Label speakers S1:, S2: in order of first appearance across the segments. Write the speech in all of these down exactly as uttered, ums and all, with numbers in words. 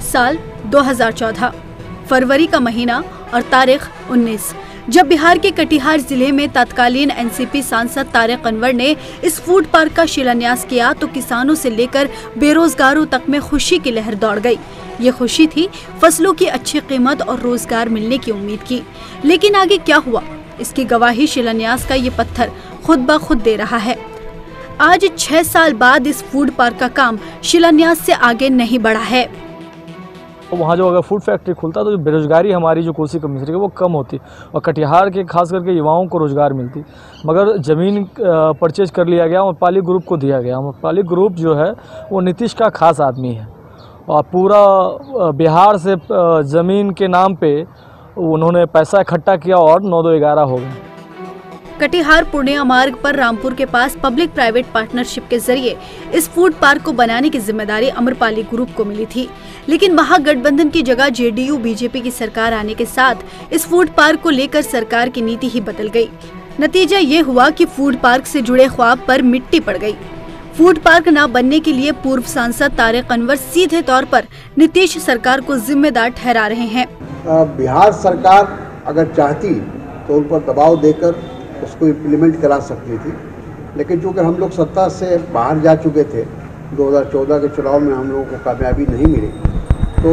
S1: साल दो हज़ार चौदह, फरवरी का महीना और तारीख उन्नीस, जब बिहार के कटिहार जिले में तत्कालीन एनसीपी सांसद तारिक अनवर ने इस फूड पार्क का शिलान्यास किया तो किसानों से लेकर बेरोजगारों तक में खुशी की लहर दौड़ गई। ये खुशी थी फसलों की अच्छी कीमत और रोजगार मिलने की उम्मीद की। लेकिन आगे क्या हुआ, इसकी गवाही शिलान्यास का ये पत्थर खुद ब खुद दे रहा है। आज छह साल बाद इस फूड पार्क का काम शिलान्यास से आगे नहीं बढ़ा है।
S2: वहाँ जो अगर फूड फैक्ट्री खुलता तो जो बेरोजगारी हमारी जो कोसी कम्युनिटी है वो कम होती और कटिहार के खास करके युवाओं को रोजगार मिलती। मगर ज़मीन परचेज कर लिया गया, अम्रपाली ग्रुप को दिया गया। अम्रपाली ग्रुप जो है वो नीतीश का खास आदमी है और पूरा बिहार से ज़मीन के नाम पे उन्होंने पैसा इकट्ठा किया और नौ दो ग्यारह हो गए।
S1: कटिहार पूर्णिया मार्ग पर रामपुर के पास पब्लिक प्राइवेट पार्टनरशिप के जरिए इस फूड पार्क को बनाने की जिम्मेदारी अम्रपाली ग्रुप को मिली थी। लेकिन महागठबंधन की जगह जेडीयू बीजेपी की सरकार आने के साथ इस फूड पार्क को लेकर सरकार की नीति ही बदल गई। नतीजा ये हुआ कि फूड पार्क से जुड़े ख्वाब पर मिट्टी पड़ गई। फूड पार्क न बनने के लिए पूर्व सांसद तारिक अनवर सीधे तौर पर नीतीश सरकार को जिम्मेदार ठहरा रहे हैं।
S3: बिहार सरकार अगर चाहती तो उन पर दबाव देकर उसको इम्प्लीमेंट करा सकती थी, लेकिन चूँकि हम लोग सत्ता से बाहर जा चुके थे, दो हज़ार चौदह के चुनाव में हम लोगों को कामयाबी नहीं मिली, तो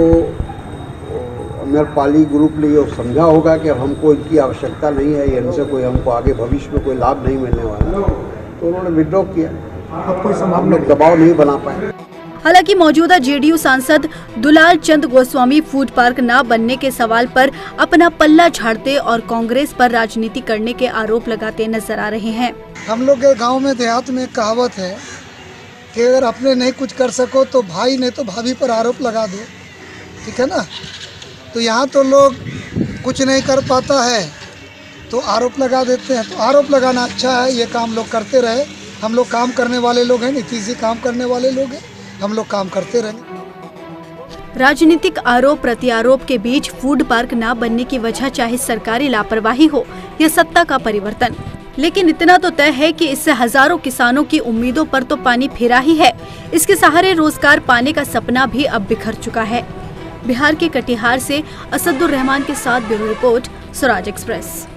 S3: अम्रपाली ग्रुप ने ये समझा होगा कि हमको इनकी आवश्यकता नहीं है, ये इनसे कोई हमको आगे भविष्य में कोई लाभ नहीं मिलने वाला, तो उन्होंने विड्रॉ किया। अब कोई हम लोग दबाव नहीं बना पाए।
S1: हालांकि मौजूदा जेडीयू सांसद दुलाल चंद गोस्वामी फूड पार्क न बनने के सवाल पर अपना पल्ला झाड़ते और कांग्रेस पर राजनीति करने के आरोप लगाते नजर आ रहे हैं।
S4: हम लोग के गांव में देहात में कहावत है कि अगर अपने नहीं कुछ कर सको तो भाई नहीं तो भाभी पर आरोप लगा दो, ठीक है ना। तो यहाँ तो लोग कुछ नहीं कर पाता है तो आरोप लगा देते हैं। तो आरोप लगाना अच्छा है, ये काम लोग करते रहे। हम लोग काम करने वाले लोग हैं, नीतीश जी काम करने वाले लोग हैं, हम लोग काम करते रहेंगे।
S1: राजनीतिक आरोप प्रत्यारोप के बीच फूड पार्क न बनने की वजह चाहे सरकारी लापरवाही हो या सत्ता का परिवर्तन, लेकिन इतना तो तय है कि इससे हजारों किसानों की उम्मीदों पर तो पानी फिरा ही है। इसके सहारे रोजगार पाने का सपना भी अब बिखर चुका है। बिहार के कटिहार से असदुर रहमान के साथ ब्यूरो रिपोर्ट, स्वराज एक्सप्रेस।